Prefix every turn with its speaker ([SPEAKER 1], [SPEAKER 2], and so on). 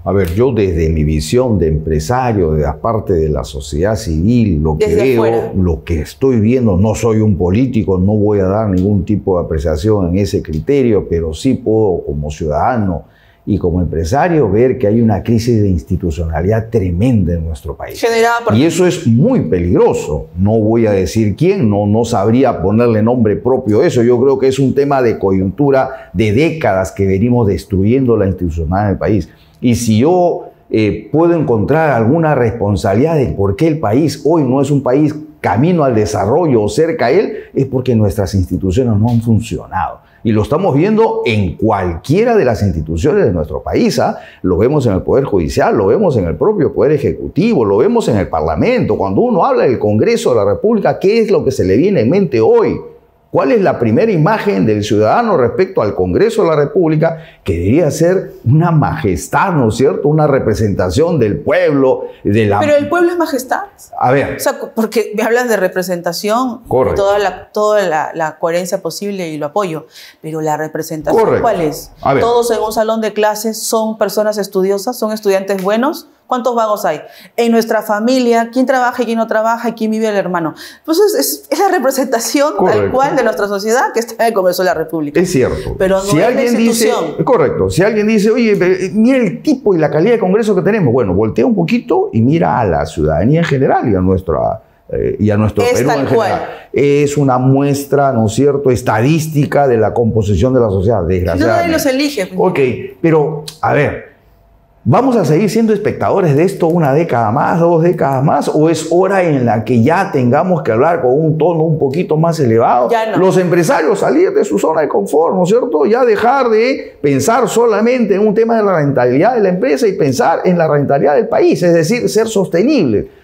[SPEAKER 1] A ver, yo desde mi visión de empresario, de la parte de la sociedad civil, lo que veo, lo que estoy viendo, no soy un político, no voy a dar ningún tipo de apreciación en ese criterio, pero sí puedo, como ciudadano y como empresario, ver que hay una crisis de institucionalidad tremenda en nuestro país. Y eso es muy peligroso. No voy a decir quién, no sabría ponerle nombre propio a eso. Yo creo que es un tema de coyuntura de décadas que venimos destruyendo la institucionalidad del país. Y si yo puedo encontrar alguna responsabilidad de por qué el país hoy no es un país camino al desarrollo o cerca a él, es porque nuestras instituciones no han funcionado. Y lo estamos viendo en cualquiera de las instituciones de nuestro país. Lo vemos en el Poder Judicial, lo vemos en el propio Poder Ejecutivo, lo vemos en el Parlamento. Cuando uno habla del Congreso de la República, ¿qué es lo que se le viene en mente hoy? ¿Cuál es la primera imagen del ciudadano respecto al Congreso de la República? Que debería ser una majestad, ¿no es cierto? Una representación del pueblo.
[SPEAKER 2] Pero el pueblo es majestad.
[SPEAKER 1] A ver.
[SPEAKER 2] O sea, porque me hablas de representación, toda la coherencia posible y lo apoyo. Pero la representación, ¿cuál es? Todos en un salón de clases son personas estudiosas, son estudiantes buenos. ¿Cuántos vagos hay? En nuestra familia, ¿quién trabaja y quién no trabaja y quién vive el hermano? Pues es la representación tal cual de nuestra sociedad que está en el Congreso de la República.
[SPEAKER 1] Es cierto.
[SPEAKER 2] Pero no
[SPEAKER 1] si
[SPEAKER 2] es
[SPEAKER 1] alguien
[SPEAKER 2] la institución.
[SPEAKER 1] Dice, correcto. Si alguien dice, oye, mira el tipo y la calidad de Congreso que tenemos. Bueno, voltea un poquito y mira a la ciudadanía en general y a nuestro Perú en general. Es una muestra, ¿no es cierto?, estadística de la composición de la sociedad, desgraciadamente.
[SPEAKER 2] No, los elige.
[SPEAKER 1] Ok, pero, a ver, ¿vamos a seguir siendo espectadores de esto una década más, 2 décadas más? ¿O es hora en la que ya tengamos que hablar con un tono un poquito más elevado?
[SPEAKER 2] Ya no.
[SPEAKER 1] Los empresarios salir de su zona de confort, ¿no es cierto? Ya dejar de pensar solamente en un tema de la rentabilidad de la empresa y pensar en la rentabilidad del país, es decir, ser sostenible.